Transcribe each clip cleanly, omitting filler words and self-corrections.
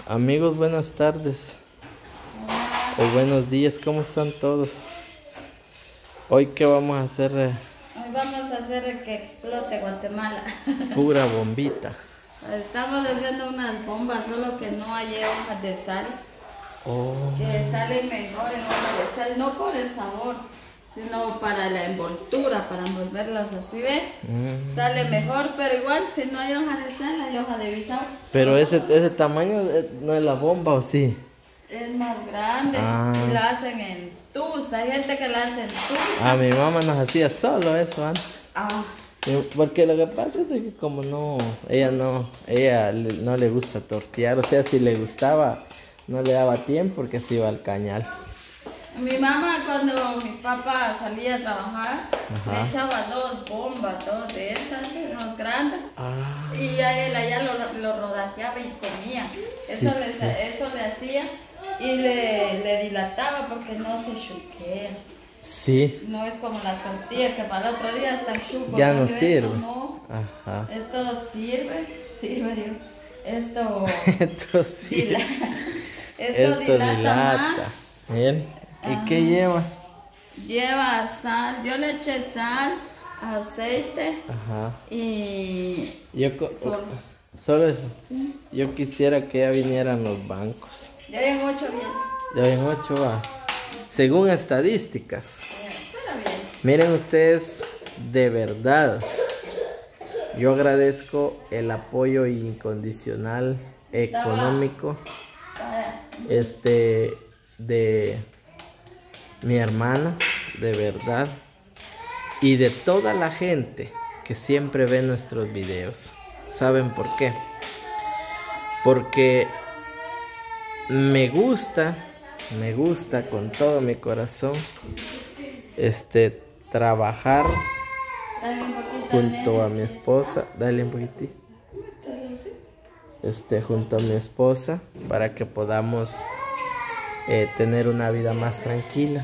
Amigos, buenas tardes o buenos días, ¿cómo están todos? Hoy, ¿qué vamos a hacer? Hoy vamos a hacer que explote Guatemala. Pura bombita. Estamos haciendo unas bombas, solo que no hay hojas de sal. Oh. Que salen mejor en hojas de sal, no por el sabor, sino para la envoltura, para envolverlas así, ¿ves? Sale mejor, pero igual si no hay hoja de sal, hay hoja de bijao. Pero ese tamaño no es la bomba, ¿o sí? Es más grande y la hacen en tus, hay gente que la hace en tus. A mi mamá nos hacía solo eso antes. Ah. Porque lo que pasa es de que como ella no le gusta tortear, o sea, si le gustaba, no le daba tiempo porque se iba al cañal. Mi mamá, cuando mi papá salía a trabajar, le echaba dos bombas, dos de esas, unos grandes, y a él allá lo rodajeaba y comía. Eso le hacía y le dilataba porque no se chuquea. Sí. No es como la tortilla que para el otro día está chuco. Ya no sirve. No. Ajá. Esto sirve yo. Esto sí. Esto dilata más. Bien. ¿Y qué lleva? Lleva sal, yo le eché sal, aceite y solo eso. Sí. Yo quisiera que ya vinieran los bancos. Ya ven 8 bien. Ya ven 8 va. Según estadísticas. Pero bien. Miren ustedes, de verdad, yo agradezco el apoyo incondicional económico de mi hermana, de verdad, y de toda la gente que siempre ve nuestros videos. ¿Saben por qué? Porque me gusta con todo mi corazón trabajar junto a mi esposa. Dale un poquitito. Junto a mi esposa para que podamos tener una vida más tranquila.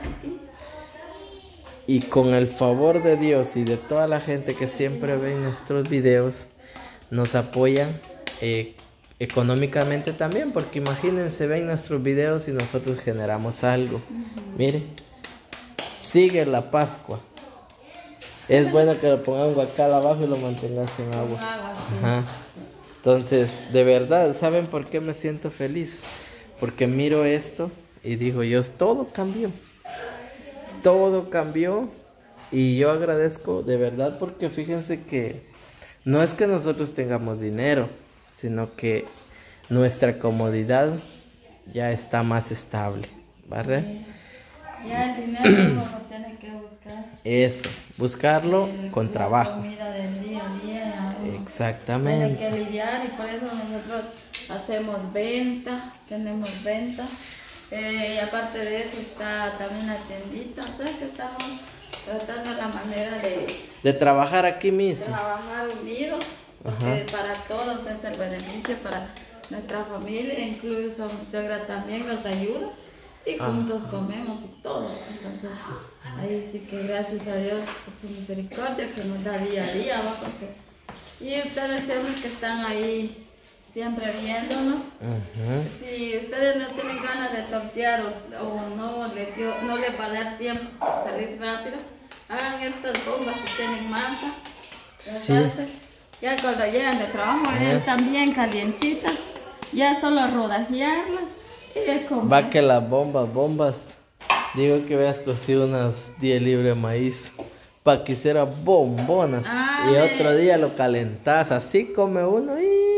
Y con el favor de Dios y de toda la gente que siempre ve nuestros videos, nos apoyan económicamente también, porque imagínense, ven nuestros videos y nosotros generamos algo. Miren, sigue la Pascua. Es bueno que lo pongan guacal abajo y lo mantengas en agua. Ajá. Entonces, de verdad, ¿saben por qué me siento feliz? Porque miro esto y digo, todo cambió. Todo cambió. Y yo agradezco de verdad, porque fíjense que no es que nosotros tengamos dinero, sino que nuestra comodidad ya está más estable, ¿vale? Ya el dinero uno lo tiene que buscar. Eso, buscarlo con trabajo. La comida del día a día. Exactamente. Tiene que lidiar, y por eso nosotros hacemos venta, tenemos venta. Y aparte de eso está también la tiendita, o sea que estamos tratando la manera de trabajar aquí mismo. Trabajar unidos, porque para todos es el beneficio, para nuestra familia, incluso mi suegra también nos ayuda y juntos comemos y todo. Entonces ahí sí que gracias a Dios por su misericordia que nos da día a día, ¿va? Y ustedes siempre que están ahí siempre viéndonos, si ustedes no tienen ganas de tortear o no les va a dar tiempo salir rápido, hagan estas bombas si tienen masa. Sí. Ya cuando llegan de trabajo están bien calientitas, ya solo rodajearlas y comer. Va que las bombas, digo que habías cocido unas 10 libras de maíz para que hiciera bombonas y otro día lo calentas, así come uno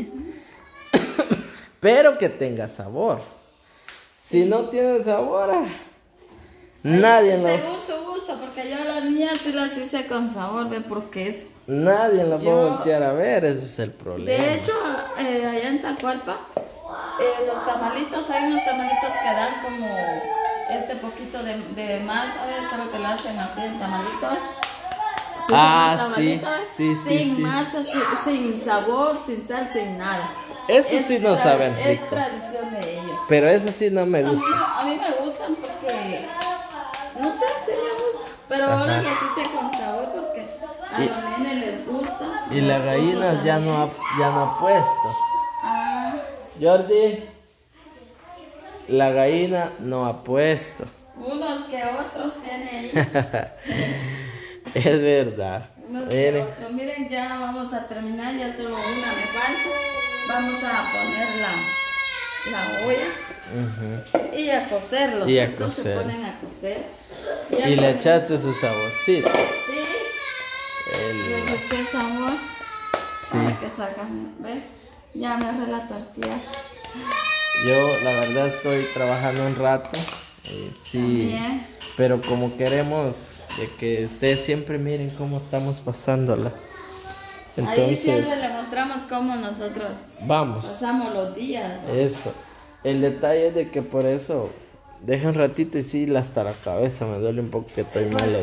pero que tenga sabor. Si no tiene sabor, nadie según su gusto, porque yo las mías sí las hice con sabor, ve, porque es nadie la puede voltear a ver, ese es el problema. De hecho, allá en Zacualpa, los tamalitos, hay unos tamalitos que dan como poquito de masa, solo que lo hacen así en tamalito. Sí. Sin masa, sin sabor, sin sal, sin nada. Eso sí no saben rico. Es tradición de ellos. Pero eso sí no me gusta. A mí me gustan porque, no sé si me gusta, pero ahora las hice con sabor porque a los nenes les gusta. Y las gallinas ya no ha puesto. Jordi, la gallina no ha puesto. Unos que otros tienen ahí. Es verdad. Unos que otros. Miren, ya vamos a terminar, ya solo una me falta. Vamos a poner la olla y a cocerlos. Y a Estos cocer. se ponen a cocer. Y le echaste su saborcito. Sí. Les eché sabor. Sí. Para que salgan, ¿ves? Ya me agarré la tortilla. Yo la verdad estoy trabajando un rato. Sí. También. Pero como queremos de que ustedes siempre miren cómo estamos pasándola. Entonces, ahí siempre le mostramos cómo nosotros vamos. pasamos los días, ¿no? Eso. El detalle es de que por eso deja un ratito y sí, hasta la cabeza me duele un poco que estoy malo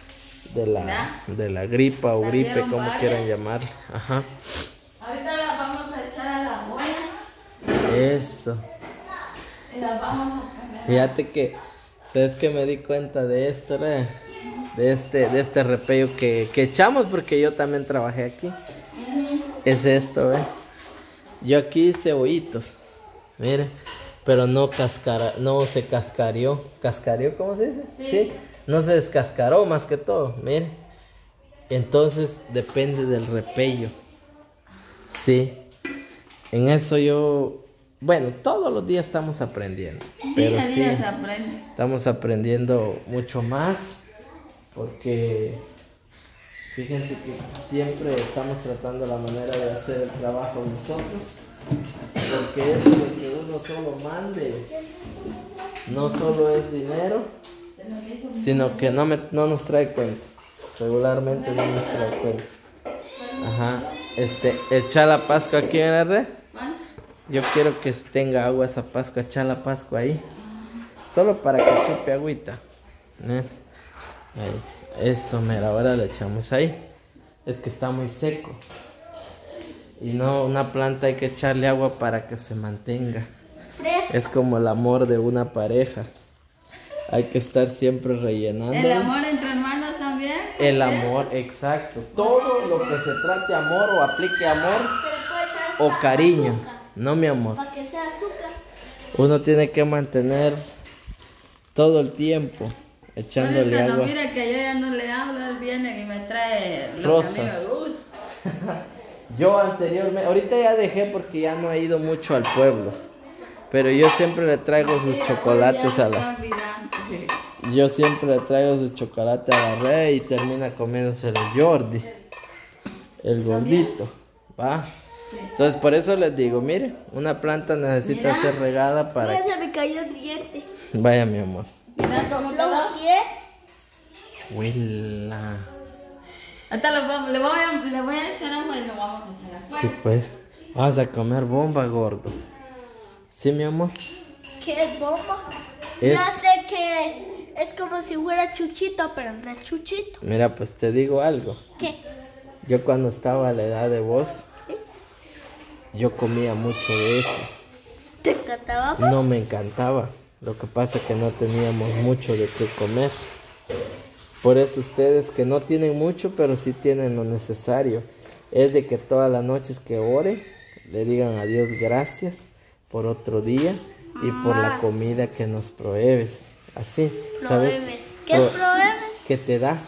de la gripa o gripe, Salieron como varias. quieran llamar. Ajá. Ahorita las vamos a echar a la olla Eso. y las vamos a poner. Fíjate que, ¿sabes que me di cuenta de esto, de este repello que echamos? Porque yo también trabajé aquí. Es esto, Yo aquí hice hoyitos, mire, pero no se cascarió. ¿Cascarió, cómo se dice? Sí. No se descascaró más que todo, mire. Entonces depende del repello. Sí. En eso yo, bueno, todos los días estamos aprendiendo. Pero Día a sí, día se aprende. estamos aprendiendo mucho más. Porque fíjense que siempre estamos tratando la manera de hacer el trabajo nosotros. Porque eso de que uno solo mande, no solo es dinero, sino que no nos trae cuenta. Regularmente no nos trae cuenta. Ajá. Echar la pascua aquí en la red. Yo quiero que tenga agua esa pascua, echar la pascua ahí. Solo para que chupe agüita. Ahí. Eso, mira, ahora le echamos ahí. Es que está muy seco. Y no, una planta hay que echarle agua para que se mantenga. Fresca. Es como el amor de una pareja. Hay que estar siempre rellenando. El amor entre hermanos también. El amor, exacto. Todo lo que se trate amor o aplique amor Se le puede echar o cariño. azúcar, No, mi amor. para que sea azúcar. Uno tiene que mantener todo el tiempo echándole Bueno, agua. mira que yo ya no le hablo, él viene y me trae lo Rosas. que a mí me gusta. Yo anteriormente, ahorita ya dejé porque ya no he ido mucho al pueblo. Pero yo siempre le traigo sus Mira, chocolates ya a me está la... olvidando. Yo siempre le traigo su chocolate a la red y termina comiéndose el Jordi. El gordito. ¿Va? Entonces por eso les digo, mire, una planta necesita Mira. ser regada para... Mira, se me cayó el diente. Vaya, mi amor. Mira cómo Luego quedó. aquí, Huela. Ahorita le voy a echar agua y lo vamos a echar agua. Sí, pues. Vas a comer bomba, gordo. ¿Sí, mi amor? ¿qué es bomba? Es- Ya sé qué es. Es como si fuera chuchito, pero no es chuchito. Mira, pues te digo algo. ¿Qué? Yo cuando estaba a la edad de vos, yo comía mucho de eso. ¿Te encantaba? No me encantaba. Lo que pasa es que no teníamos mucho de qué comer. Por eso ustedes que no tienen mucho, pero sí tienen lo necesario, es de que todas las noches que ore, le digan a Dios gracias por otro día y por la comida que nos provees. Así, ¿sabes? Prohíbes. ¿Qué Pro- prohíbes? Que te da.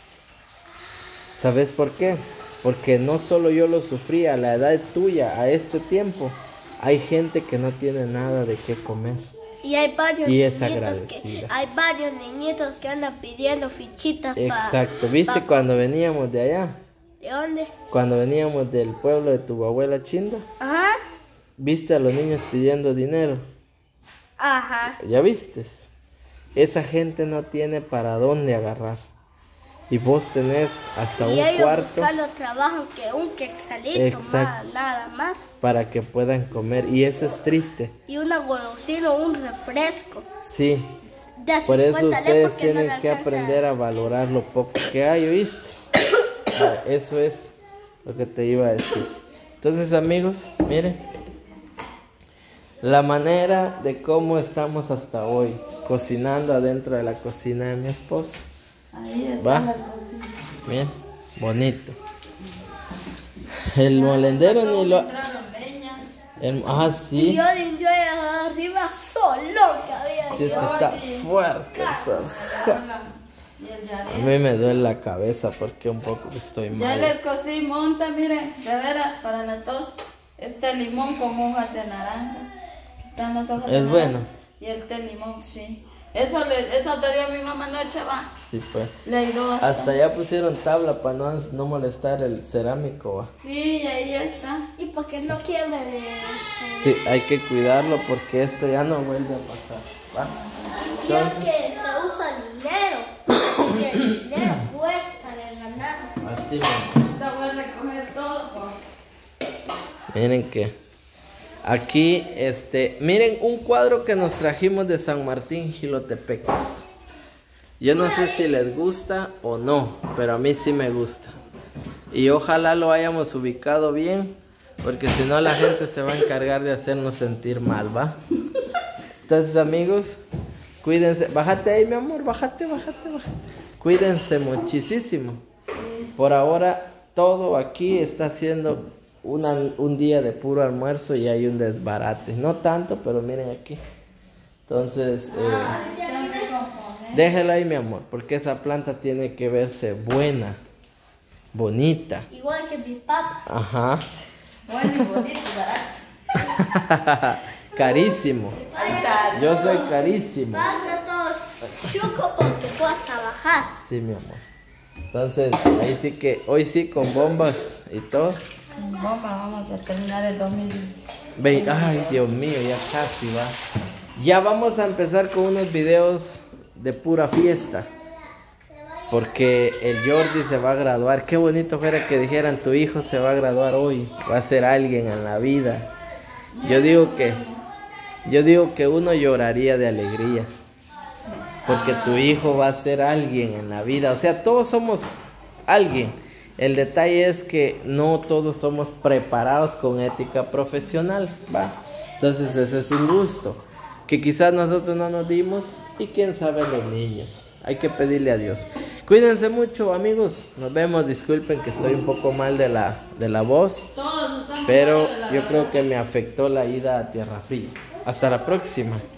¿Sabes por qué? Porque no solo yo lo sufrí a la edad tuya, a este tiempo. Hay gente que no tiene nada de qué comer. Y hay varios Y es niñitos agradecida. hay varios niñitos que andan pidiendo fichitas para... Exacto. ¿Viste cuando veníamos de allá? ¿De dónde? Cuando veníamos del pueblo de tu abuela Chinda. Ajá. ¿Viste a los niños pidiendo dinero? Ajá. ¿Ya viste? Esa gente no tiene para dónde agarrar. Y vos tenés hasta Y un ellos cuarto buscando trabajo que un quexalito Exacto. más, nada más. para que puedan comer. Y eso es triste. Y una golosina o un refresco. Sí. De Por eso 50 ustedes lepos que no tienen le que alcanza. aprender a valorar lo poco que hay, ¿oíste? Eso es lo que te iba a decir. Entonces, amigos, miren. La manera de cómo estamos hasta hoy, cocinando adentro de la cocina de mi esposo. Ahí está Va. la cocina. Bien, bonito. El molendero ni lo... Encontraron leña. Sí. Y yo arriba solo que había. Sí, es que está fuerte el sol. A mí me duele la cabeza porque un poco estoy mal. Ya les cocí monta, miren, de veras, para la tos. Este limón con hojas de naranja. Están las hojas de naranja. Es bueno. Y este limón, sí. Eso te dio mi mamá anoche, va. Sí, pues. Le ayudó bastante. Hasta ya pusieron tabla para no molestar el cerámico, va. Sí, y ahí está. ¿Y por qué no quiebre de...? Sí, hay que cuidarlo porque esto ya no vuelve a pasar, va. Y ya que se usa dinero. Y el dinero cuesta de ganar. Así mismo. Ahorita voy a recoger todo, pues. Miren que aquí, miren un cuadro que nos trajimos de San Martín, Jilotepeques. Yo no sé si les gusta o no, pero a mí sí me gusta. Y ojalá lo hayamos ubicado bien, porque si no la gente se va a encargar de hacernos sentir mal, ¿va? Entonces, amigos, cuídense. Bájate ahí, mi amor, bájate. Cuídense muchísimo. Por ahora, todo aquí está siendo un día de puro almuerzo y hay un desbarate. No tanto, pero miren aquí. Entonces, déjela ahí, mi amor, porque esa planta tiene que verse buena, bonita. Igual que mi papá. Ajá. Bueno y bonito, ¿verdad? Carísimo. Yo soy carísimo. Basta todos chuco porque puedo trabajar. Sí, mi amor. Entonces, ahí sí que, hoy sí con bombas y todo. Bomba, vamos a terminar el 2020. Ay, Dios mío, ya casi va. Ya vamos a empezar con unos videos de pura fiesta. Porque el Jordi se va a graduar. Qué bonito fuera que dijeran, tu hijo se va a graduar hoy. Va a ser alguien en la vida. Yo digo que uno lloraría de alegría. Porque tu hijo va a ser alguien en la vida. O sea, todos somos alguien. El detalle es que no todos somos preparados con ética profesional, ¿va? Entonces eso es un gusto que quizás nosotros no nos dimos y quién sabe los niños. Hay que pedirle a Dios. Cuídense mucho, amigos. Nos vemos. Disculpen que estoy un poco mal de la voz, pero yo creo que me afectó la ida a Tierra Fría. Hasta la próxima.